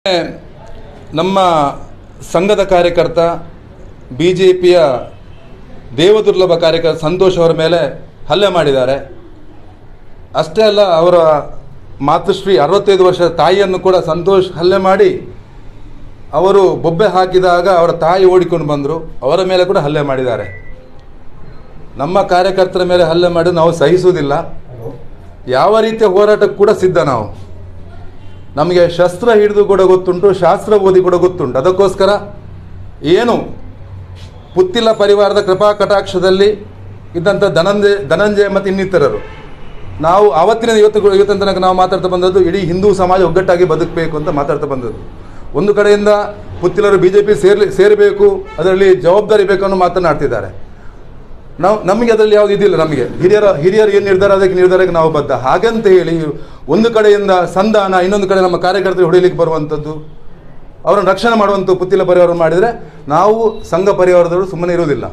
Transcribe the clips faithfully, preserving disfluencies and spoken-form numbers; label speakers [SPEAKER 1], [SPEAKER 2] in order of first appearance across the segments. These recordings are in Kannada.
[SPEAKER 1] ನಮ್ಮ ಸಂಘದ ಕಾರ್ಯಕರ್ತ ಬಿ ಜೆ ಪಿಯ ದೇವದುರ್ಲಭ ಕಾರ್ಯಕರ್ತ ಸಂತೋಷ್ ಅವರ ಮೇಲೆ ಹಲ್ಲೆ ಮಾಡಿದ್ದಾರೆ. ಅಷ್ಟೇ ಅಲ್ಲ, ಅವರ ಮಾತೃಶ್ರೀ ಅರವತ್ತೈದು ವರ್ಷದ ತಾಯಿಯನ್ನು ಕೂಡ ಸಂತೋಷ್ ಹಲ್ಲೆ ಮಾಡಿ ಅವರು ಬೊಬ್ಬೆ ಹಾಕಿದಾಗ ಅವರ ತಾಯಿ ಓಡಿಕೊಂಡು ಬಂದರು. ಅವರ ಮೇಲೆ ಕೂಡ ಹಲ್ಲೆ ಮಾಡಿದ್ದಾರೆ. ನಮ್ಮ ಕಾರ್ಯಕರ್ತರ ಮೇಲೆ ಹಲ್ಲೆ ಮಾಡಿ ನಾವು ಸಹಿಸುವುದಿಲ್ಲ. ಯಾವ ರೀತಿಯ ಹೋರಾಟಕ್ಕೆ ಕೂಡ ಸಿದ್ಧ. ನಾವು ನಮಗೆ ಶಸ್ತ್ರ ಹಿಡಿದು ಕೂಡ ಗೊತ್ತುಂಟು, ಶಾಸ್ತ್ರ ಓದಿ ಕೂಡ ಗೊತ್ತುಂಟು. ಅದಕ್ಕೋಸ್ಕರ ಏನು ಪುತ್ತಿಲ ಪರಿವಾರದ ಕೃಪಾ ಕಟಾಕ್ಷದಲ್ಲಿ ಇದ್ದಂಥ ಧನಂಜಯ ಧನಂಜಯ ಮತ್ತು ಇನ್ನಿತರರು, ನಾವು ಆವತ್ತಿನ ಇವತ್ತು ಇವತ್ತಿನ ತನಕ ನಾವು ಮಾತಾಡ್ತಾ ಬಂದದ್ದು ಇಡೀ ಹಿಂದೂ ಸಮಾಜ ಒಗ್ಗಟ್ಟಾಗಿ ಬದುಕಬೇಕು ಅಂತ ಮಾತಾಡ್ತಾ ಬಂದದ್ದು. ಒಂದು ಕಡೆಯಿಂದ ಪುತ್ತಿಲರು ಬಿ ಜೆ ಪಿ ಸೇರ್ಲಿ ಸೇರಬೇಕು, ಅದರಲ್ಲಿ ಜವಾಬ್ದಾರಿ ಬೇಕು ಅನ್ನೋ ಮಾತನಾಡ್ತಿದ್ದಾರೆ. ನಾವು ನಮಗೆ ಅದರಲ್ಲಿ ಯಾವುದು ಇದಿಲ್ಲ. ನಮಗೆ ಹಿರಿಯರ ಹಿರಿಯರು ಏನು ನಿರ್ಧಾರ ಅದಕ್ಕೆ ನಿರ್ಧಾರಕ್ಕೆ ನಾವು ಬದ್ಧ. ಹಾಗಂತ ಹೇಳಿ ಒಂದು ಕಡೆಯಿಂದ ಸಂಧಾನ, ಇನ್ನೊಂದು ಕಡೆ ನಮ್ಮ ಕಾರ್ಯಕರ್ತರು ಹೊಡಿಲಿಕ್ಕೆ ಬರುವಂಥದ್ದು, ಅವರನ್ನು ರಕ್ಷಣೆ ಮಾಡುವಂಥ ಪುತ್ತಿಲ ಪರಿವಾರ ಮಾಡಿದರೆ ನಾವು ಸಂಘ ಪರಿವಾರದವರು ಸುಮ್ಮನೆ ಇರುವುದಿಲ್ಲ.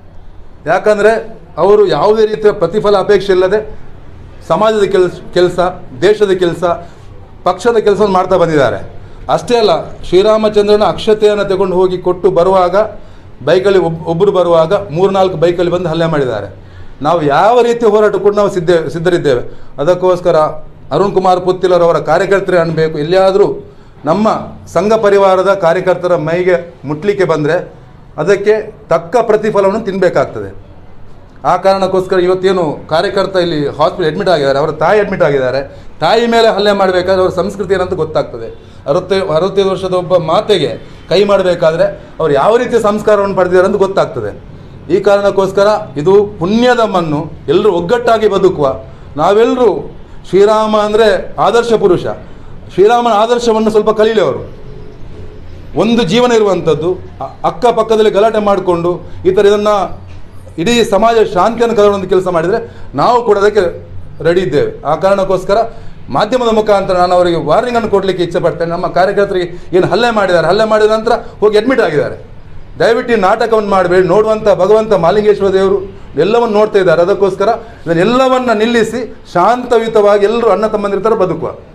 [SPEAKER 1] ಯಾಕಂದರೆ ಅವರು ಯಾವುದೇ ರೀತಿಯ ಪ್ರತಿಫಲ ಅಪೇಕ್ಷೆ ಇಲ್ಲದೆ ಸಮಾಜದ ಕೆಲಸ ಕೆಲಸ ದೇಶದ ಕೆಲಸ, ಪಕ್ಷದ ಕೆಲಸವನ್ನು ಮಾಡ್ತಾ ಬಂದಿದ್ದಾರೆ. ಅಷ್ಟೇ ಅಲ್ಲ, ಶ್ರೀರಾಮಚಂದ್ರನ ಅಕ್ಷತೆಯನ್ನು ತಗೊಂಡು ಹೋಗಿ ಕೊಟ್ಟು ಬರುವಾಗ ಬೈಕಲ್ಲಿ ಒಬ್ ಒಬ್ಬರು ಬರುವಾಗ ಮೂರ್ನಾಲ್ಕು ಬೈಕಲ್ಲಿ ಬಂದು ಹಲ್ಲೆ ಮಾಡಿದ್ದಾರೆ. ನಾವು ಯಾವ ರೀತಿಯ ಹೋರಾಟ ಕೂಡ ನಾವು ಸಿದ್ಧ ಸಿದ್ಧರಿದ್ದೇವೆ. ಅದಕ್ಕೋಸ್ಕರ ಅರುಣ್ ಕುಮಾರ್ ಪುತ್ತಿಲರವರ ಕಾರ್ಯಕರ್ತರೇ ಅನ್ನಬೇಕು, ಎಲ್ಲಿಯಾದರೂ ನಮ್ಮ ಸಂಘ ಪರಿವಾರದ ಕಾರ್ಯಕರ್ತರ ಮೈಗೆ ಮುಟ್ಲಿಕ್ಕೆ ಬಂದರೆ ಅದಕ್ಕೆ ತಕ್ಕ ಪ್ರತಿಫಲವನ್ನು ತಿನ್ನಬೇಕಾಗ್ತದೆ. ಆ ಕಾರಣಕ್ಕೋಸ್ಕರ ಇವತ್ತೇನು ಕಾರ್ಯಕರ್ತ ಇಲ್ಲಿ ಹಾಸ್ಪಿಟಲ್ ಅಡ್ಮಿಟ್ ಆಗಿದ್ದಾರೆ, ಅವರ ತಾಯಿ ಅಡ್ಮಿಟ್ ಆಗಿದ್ದಾರೆ. ತಾಯಿ ಮೇಲೆ ಹಲ್ಲೆ ಮಾಡಬೇಕಾದ್ರೆ ಅವರ ಸಂಸ್ಕೃತಿ ಏನಂತ ಗೊತ್ತಾಗ್ತದೆ. ಅರವತ್ತೈ ಅರವತ್ತೈದು ವರ್ಷದ ಒಬ್ಬ ಮಾತೆಗೆ ಕೈ ಮಾಡಬೇಕಾದ್ರೆ ಅವ್ರು ಯಾವ ರೀತಿಯ ಸಂಸ್ಕಾರವನ್ನು ಪಡೆದಿದ್ದಾರೆ ಅಂತ ಗೊತ್ತಾಗ್ತದೆ. ಈ ಕಾರಣಕ್ಕೋಸ್ಕರ ಇದು ಪುಣ್ಯದ ಮಣ್ಣು, ಎಲ್ಲರೂ ಒಗ್ಗಟ್ಟಾಗಿ ಬದುಕುವ. ನಾವೆಲ್ಲರೂ ಶ್ರೀರಾಮ ಅಂದರೆ ಆದರ್ಶ ಪುರುಷ, ಶ್ರೀರಾಮನ ಆದರ್ಶವನ್ನು ಸ್ವಲ್ಪ ಕಲೀಲಿ. ಅವರು ಒಂದು ಜೀವನ ಇರುವಂಥದ್ದು, ಅಕ್ಕಪಕ್ಕದಲ್ಲಿ ಗಲಾಟೆ ಮಾಡಿಕೊಂಡು ಈ ಥರ ಇದನ್ನು ಇಡೀ ಸಮಾಜ ಶಾಂತಿಯನ್ನು ಕದಡುವಂಥ ಕೆಲಸ ಮಾಡಿದರೆ ನಾವು ಕೂಡ ಅದಕ್ಕೆ ರೆಡಿ ಇದ್ದೇವೆ. ಆ ಕಾರಣಕ್ಕೋಸ್ಕರ ಮಾಧ್ಯಮದ ಮುಖಾಂತರ ನಾನು ಅವರಿಗೆ ವಾರ್ನಿಂಗನ್ನು ಕೊಡಲಿಕ್ಕೆ ಇಚ್ಛೆ ಪಡ್ತೇನೆ. ನಮ್ಮ ಕಾರ್ಯಕರ್ತರಿಗೆ ಏನು ಹಲ್ಲೆ ಮಾಡಿದ್ದಾರೆ, ಹಲ್ಲೆ ಮಾಡಿದ ನಂತರ ಹೋಗಿ ಅಡ್ಮಿಟ್ ಆಗಿದ್ದಾರೆ. ದಯವಿಟ್ಟು ಈ ನಾಟಕವನ್ನು ಮಾಡಬೇಡಿ. ನೋಡುವಂಥ ಭಗವಂತ ಮಾಲಿಂಗೇಶ್ವರ ದೇವರು ಎಲ್ಲವನ್ನು ನೋಡ್ತಾ ಇದ್ದಾರೆ. ಅದಕ್ಕೋಸ್ಕರ ಇದನ್ನೆಲ್ಲವನ್ನು ನಿಲ್ಲಿಸಿ ಶಾಂತಯುತವಾಗಿ ಎಲ್ಲರೂ ಅಣ್ಣ ತಮ್ಮಂದಿರ ಥರ ಬದುಕುವ.